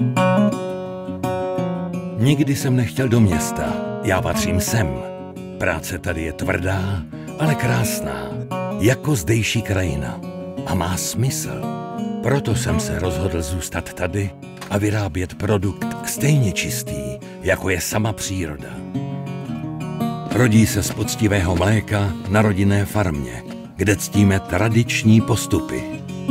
Nikdy jsem nechtěl do města, já patřím sem. Práce tady je tvrdá, ale krásná, jako zdejší krajina. A má smysl. Proto jsem se rozhodl zůstat tady a vyrábět produkt stejně čistý, jako je sama příroda. Rodí se z poctivého mléka na rodinné farmě, kde ctíme tradiční postupy.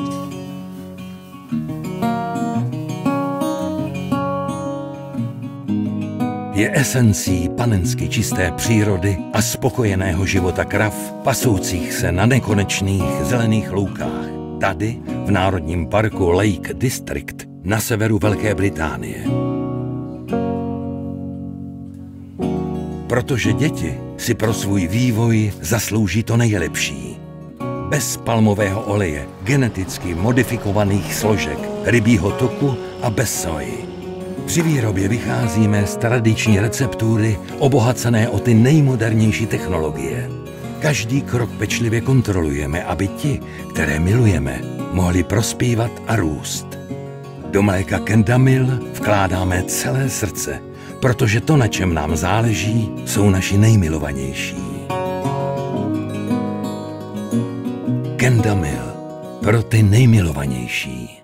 Je esencí panensky čisté přírody a spokojeného života krav, pasoucích se na nekonečných zelených loukách. Tady, v Národním parku Lake District, na severu Velké Británie. Protože děti si pro svůj vývoj zaslouží to nejlepší. Bez palmového oleje, geneticky modifikovaných složek, rybího tuku a bez soji. Při výrobě vycházíme z tradiční receptury obohacené o ty nejmodernější technologie. Každý krok pečlivě kontrolujeme, aby ti, které milujeme, mohli prospívat a růst. Do mléka Kendamil vkládáme celé srdce, protože to, na čem nám záleží, jsou naši nejmilovanější. Kendamil pro ty nejmilovanější.